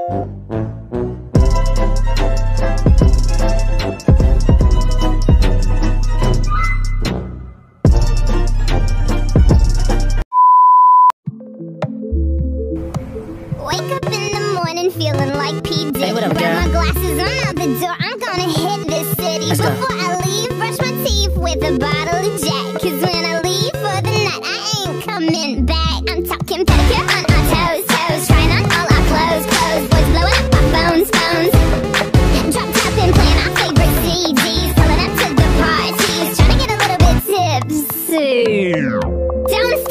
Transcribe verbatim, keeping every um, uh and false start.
Wake up in the morning feeling like P. Diddy. Hey, what up, Grab girl? my glasses, I'm out the door. I'm gonna hit this city. Let's go. Before I leave, brush my teeth with a bottle of Jack. Cause when I leave for the night, I ain't coming back. I'm talking pedicure on our toes, toes. Trying on all our clothes, clothes. Boys blowing up our phones, phones. Drop top and playing our favorite C Ds. Pulling up to the parties, trying to get a little bit tipsy. Don't